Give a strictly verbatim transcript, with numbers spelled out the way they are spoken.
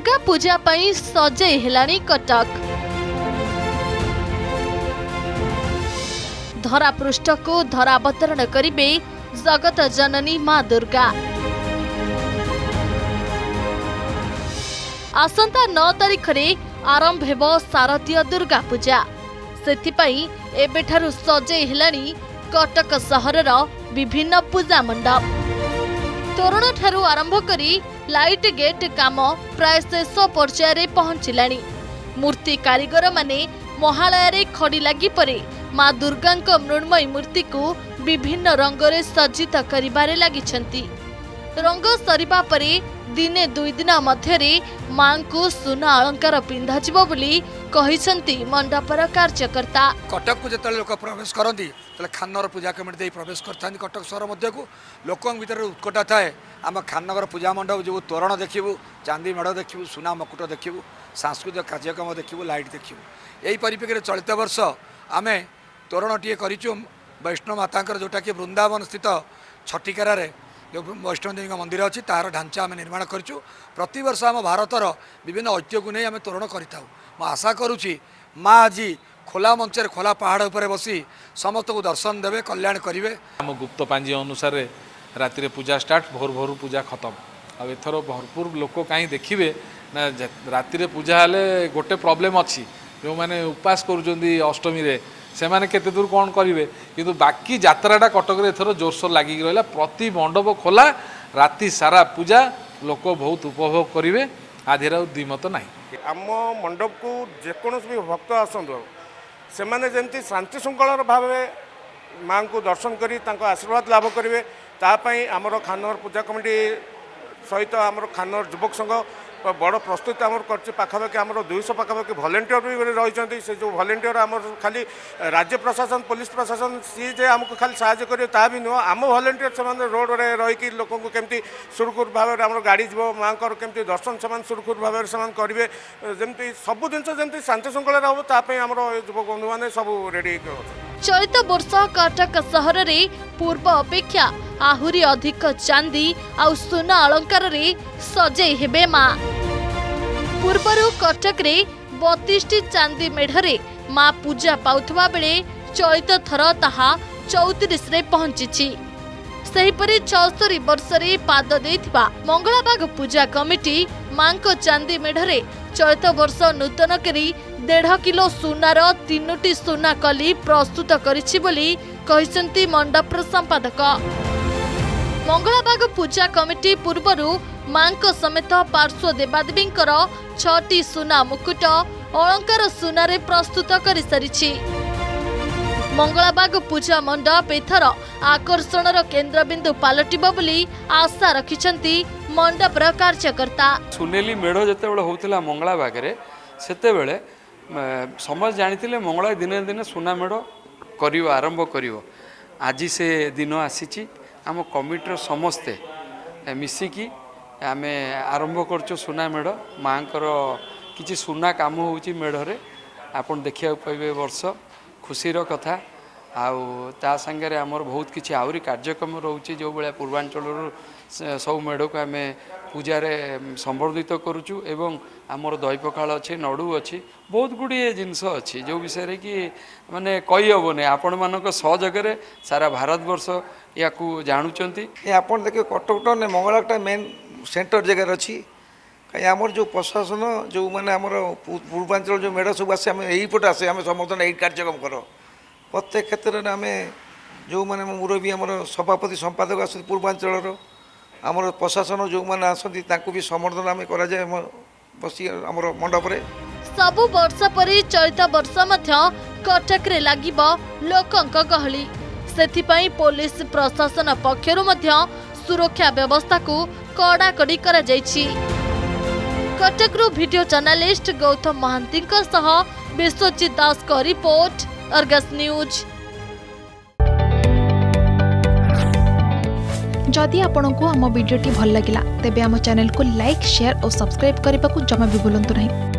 दुर्गा पूजा पई सजई हेलानी कटक। धरा पृष्ठ को धरावतरण करिबे जगत जननी मां दुर्गा। आसंता नौ तारीख रे आरंभ हेबो शारदीय दुर्गा पूजा। सेथिपई एबेठारु सजई हेलानी कटक सहरर विभिन्न पूजा मंडप। तोरण ठारू आरंभ करी लाइट गेट काम प्राय शेष पर्यायर पहुंचलानी। मूर्ति कारीगर माने महालय रे खड़ी लगी परे मां दुर्गा मृण्मयी मूर्ति को विभिन्न रंगरे सज्जित करिबारे लागिछंती। रंग सरिबा परे दिने दुई दिन मध्यरे मां को सुना अलंकार पिंधा जिवो बोली कहिसंती मंडपर कार्यकर्ता। कटक को जतले लोक प्रवेश करती तले खाननगर पूजा कमिटी दे प्रवेश करता कटक सहर मध्य को लोकों भीतर उत्कटा थाए आम खाननगर पूजा मंडप जो तोरण देखिबू, चांदी मेढ़ देखिबू, सुना मकुट देखिबू, सांस्कृतिक कार्यक्रम देखिबू, लाइट देखिबू। यही परिप्रेक्षी चलित वर्ष आम तोरणटीए करिचु वैष्णव माता जोटा कि वृंदावन स्थित छटिकारा जो वैष्णव देवी मंदिर अच्छी तार ढांचा आम निर्माण करूँ। प्रति वर्ष आम भारतर विभिन्न ऐतिह्य को नहीं आम तोरण करूँ। मैं आशा करुँची माँ आज खोला मंचर खोला पहाड़ उपर बसी समस्त को दर्शन देवे, कल्याण करेंगे। आम गुप्त पांजी अनुसार राति पूजा स्टार्ट, भोर भोर पूजा खत्म। अब एथर भरपूर लोक कहीं देखिए ना राति पूजा हेले गोटे प्रोब्लेम अच्छी जो मैंने उपास करुँच अष्टमी रे से माने केते दूर कौन करेंगे किंतु बाकी यात्राटा कटक एथर जोरसोर लगिक रहा। प्रति मंडप खोला राति सारा पूजा लोक बहुत उपभोग करेंगे। आधीर द्विमत ना आम मंडप को जेकोसी भी भक्त आसतु से माने जमती शांति श्रृंखलार भाव माँ को दर्शन करी तांको आशीर्वाद लाभ करेंगे। तापाई आमर खाननगर पूजा कमिटी सहित आमर खाननगर युवक संघ बड़ प्रस्तुति आमर कर पाखापाखि आमर दुईश पाखापाखि भलेंटियर भी रही। से जो भलेंटियर आमर खाली राज्य प्रशासन पुलिस प्रशासन सी जे आमको खाली साहाय्य करेंगे ता भी नुह आम भलेंटियर से रोड में रहीकि लोक केमती सुरखुर भाव में गाड़ी जीव माँ केमती दर्शन से सुरखुर भाव में करेंगे। जमी सब जिन जमी शांति श्रृंखला हम तापाई आमर युवक बंधु मैंने सब रेडी। चलित वर्ष कटक सहर रे पूर्व अपेक्षा आहुरी अधिक चांदी आउ सुना अलंकार रे सजई हेबे मां। पूर्वरु कटक रे बत्तीस टी चांदी मेढ़रे मां पूजा पाउथबा बेले चलित थर ताहा चौतीस रे पहुंचीछि। सेहिपरि चौस्तरी वर्ष रे पाद देथिबा मंगलाबाग पूजा कमिटी मां को चांदी मेढ़रे चलित वर्ष नूतन करी डेढ़ किलो सुनार तीनोटी सुना कली प्रस्तुत करिछि बोली कहिसंती मंडपर संपादक। मंगलाबाग पूजा कमिटी पूर्वरु मां को समेत पार्श्व देवादेवींकर छटी सुना मुकुट अलंकार सुनारे प्रस्तुत करि सारिछि। मंगलाबाग पूजा मंडप एथर आकर्षणर केन्द्रबिंदु पालटिबो बोली आशा रखिछंती मंडपर कार्यकर्ता। सुनेली मेढ़ जेतेबेले होउतिला मंगलाबाग रे सेतेबेले समझ जानिथिले मंगला दिने दिने सुना मेढ़ करियो आरंभ करियो। आज से दिन आसीची आम कमिटर समस्ते मिसिकी आमे आरंभ करचो सुना मेढ़। माँकर किछि सुना काम होउची मेढ़रे आपन देखिया पाइबे वर्ष खुशीर कथा। आउ ता संगे आमर बहुत किछि आउरी कार्यक्रम रोचे जो बेला पूर्वांचल सब मेढ़ को आम पूजारे संबर्धित करुचु एवं आमर दही पखाल अच्छे नड़ू अच्छी बहुत गुड़िए जिनस अच्छी जो विषय कि माने कही हेबनी आपण मानक सहजगे सारा भारत वर्ष या जानुचंती। आपण देखिए कटक ने मंगलाटा मेन सेंटर जगह अच्छी कहीं आमर जो प्रशासन जो मैंने आमर पूर्वांचल जो मेढ़ सब आसे यही पटे आसे आम समर्थन यही कार्यक्रम कर प्रत्येक क्षेत्र में आम जो मैंने मुरबी आमर सभापति संपादक आस पूर्वांचल आमर प्रशासन जो मैंने आसती भी समर्थन आम कर बसी आमर मंडप रे सबु वर्ष परि चलित वर्ष मध्य कटक रे लागिब लोकंक गहली। सेथिपई पुलिस प्रशासन पक्षरु मध्य सुरक्षा व्यवस्था को कड़ाकड़ी करा जायछि। कटकरू वीडियो जर्नलिस्ट गौतम महांती सह विश्वजित दास को रिपोर्ट, अर्गस न्यूज। जदि आपंक आम भिडी भल लगा तेब आम चैनल को लाइक शेयर और सब्सक्राइब करने को जमा भी भूलु नहीं।